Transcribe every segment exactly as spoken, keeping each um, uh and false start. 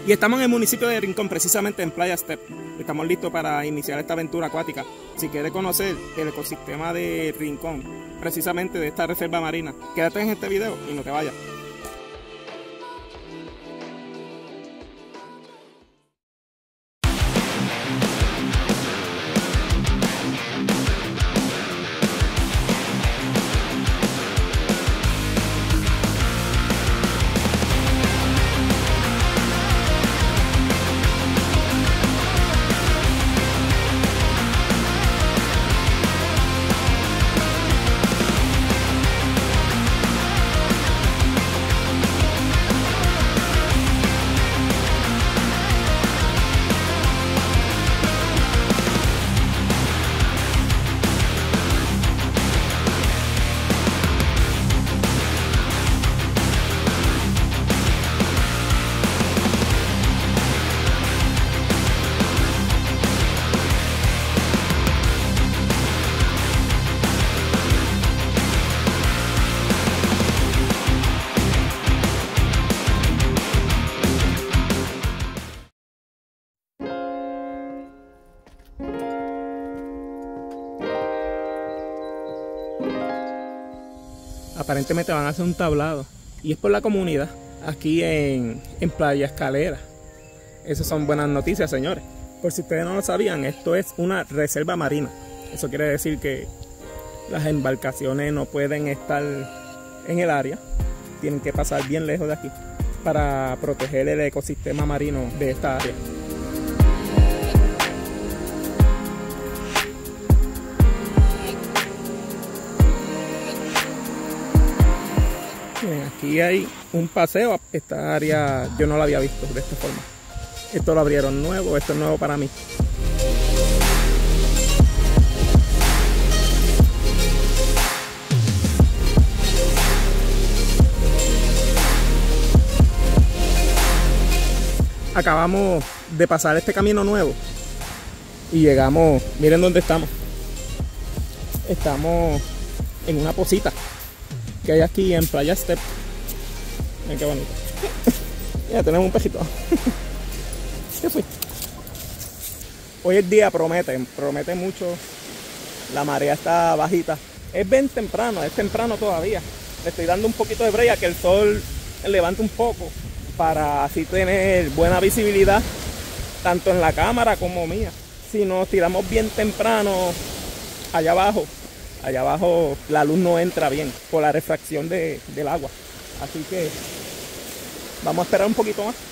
Y estamos en el municipio de Rincón, precisamente en Playa Step. Estamos listos para iniciar esta aventura acuática. Si quieres conocer el ecosistema de Rincón, precisamente de esta reserva marina, quédate en este video y no te vayas. Aparentemente van a hacer un tablado y es por la comunidad aquí en, en Playa Escalera. Esas son buenas noticias, señores. Por si ustedes no lo sabían, esto es una reserva marina. Eso quiere decir que las embarcaciones no pueden estar en el área, tienen que pasar bien lejos de aquí para proteger el ecosistema marino de esta área. Aquí hay un paseo. Esta área yo no la había visto de esta forma. Esto lo abrieron nuevo, esto es nuevo para mí. Acabamos de pasar este camino nuevo y llegamos, miren dónde estamos. Estamos en una posita que hay aquí en Playa Step. Miren qué bonito. Ya tenemos un pejito. ¿Qué fue? Hoy el día promete, promete mucho. La marea está bajita. Es bien temprano, es temprano todavía. Le estoy dando un poquito de brea que el sol levante un poco para así tener buena visibilidad tanto en la cámara como mía. Si nos tiramos bien temprano allá abajo, allá abajo la luz no entra bien por la refracción de, del agua. Así que vamos a esperar un poquito más.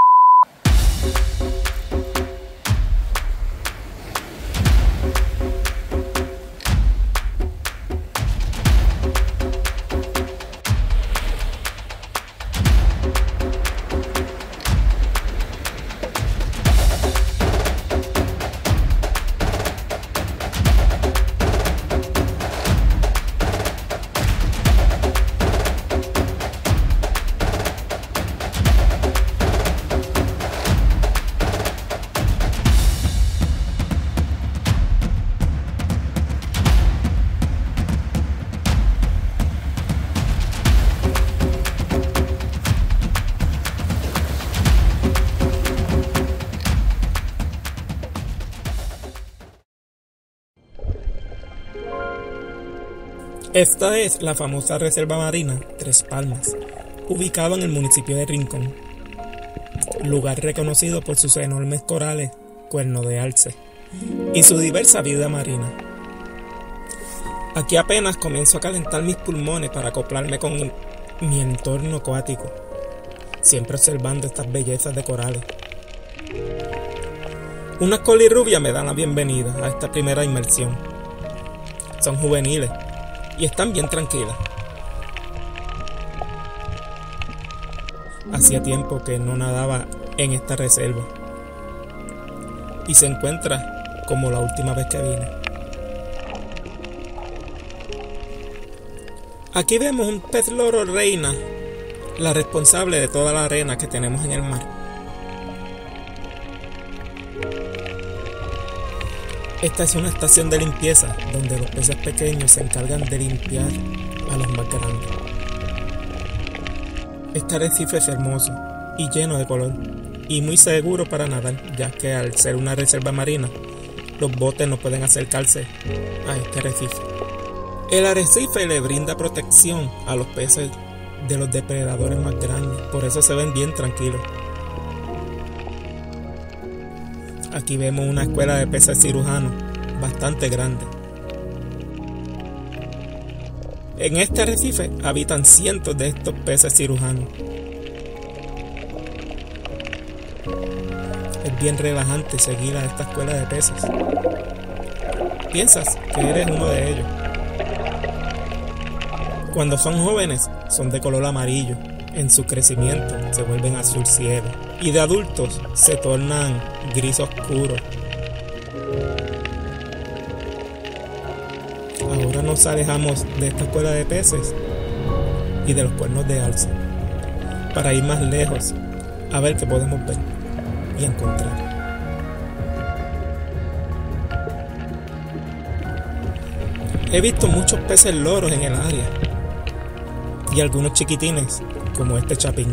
Esta es la famosa reserva marina Tres Palmas, ubicada en el municipio de Rincón, lugar reconocido por sus enormes corales, cuerno de alce y su diversa vida marina. Aquí apenas comienzo a calentar mis pulmones para acoplarme con mi entorno acuático, siempre observando estas bellezas de corales. Unas colirrubias me dan la bienvenida a esta primera inmersión. Son juveniles y están bien tranquilas. Hacía tiempo que no nadaba en esta reserva y se encuentra como la última vez que vine. Aquí vemos un pez loro reina, la responsable de toda la arena que tenemos en el mar. Esta es una estación de limpieza donde los peces pequeños se encargan de limpiar a los más grandes. Este arrecife es hermoso y lleno de color. y muy seguro para nadar, ya que al ser una reserva marina, los botes no pueden acercarse a este arrecife. El arrecife le brinda protección a los peces de los depredadores más grandes, por eso se ven bien tranquilos. Aquí vemos una escuela de peces cirujanos bastante grande. En este arrecife habitan cientos de estos peces cirujanos. Es bien relajante seguir a esta escuela de peces. Piensas que eres uno de ellos. Cuando son jóvenes, son de color amarillo. En su crecimiento se vuelven azul cielo. Y de adultos se tornan gris oscuro. Ahora nos alejamos de esta escuela de peces y de los cuernos de alce para ir más lejos a ver qué podemos ver y encontrar. He visto muchos peces loros en el área y algunos chiquitines como este chapín.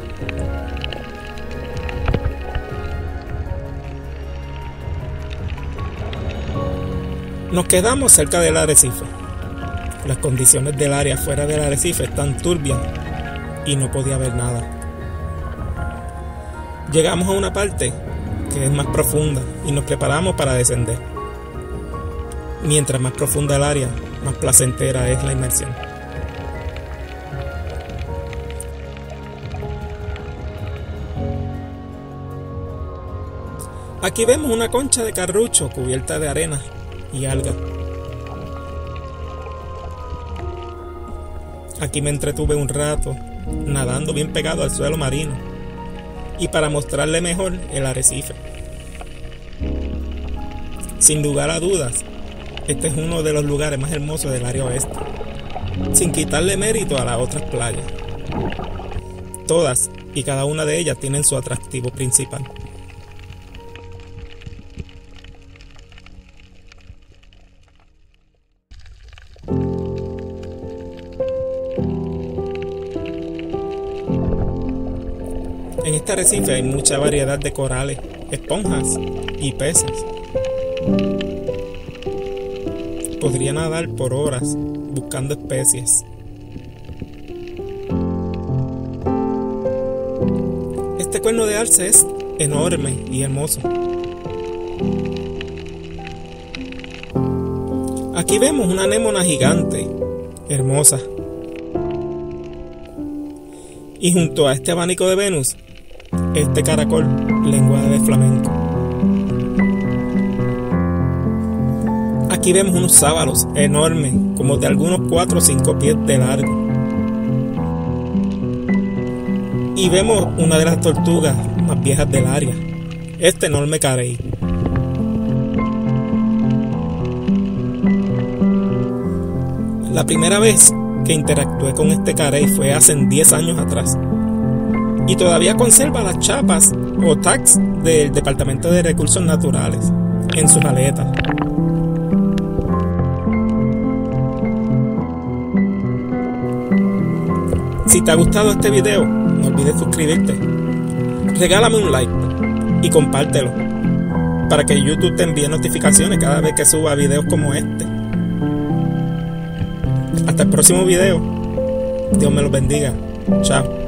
Nos quedamos cerca del arrecife. Las condiciones del área fuera del arrecife están turbias y no podía ver nada. Llegamos a una parte que es más profunda y nos preparamos para descender. Mientras más profunda el área, más placentera es la inmersión. Aquí vemos una concha de carrucho cubierta de arena y algas. Aquí me entretuve un rato nadando bien pegado al suelo marino y para mostrarle mejor el arrecife. Sin lugar a dudas, este es uno de los lugares más hermosos del área oeste, sin quitarle mérito a las otras playas. Todas y cada una de ellas tienen su atractivo principal. En este arrecife hay mucha variedad de corales, esponjas y peces. Podría nadar por horas buscando especies. Este cuerno de alce es enorme y hermoso. Aquí vemos una anémona gigante, hermosa. Y junto a este abanico de Venus, este caracol, lengua de flamenco. Aquí vemos unos sábalos enormes, como de algunos cuatro o cinco pies de largo. Y vemos una de las tortugas más viejas del área, este enorme carey. La primera vez que interactué con este carey fue hace diez años atrás. Y todavía conserva las chapas o tags del Departamento de Recursos Naturales en sus aletas. Si te ha gustado este video, no olvides suscribirte. Regálame un like y compártelo para que YouTube te envíe notificaciones cada vez que suba videos como este. Hasta el próximo video. Dios me los bendiga. Chao.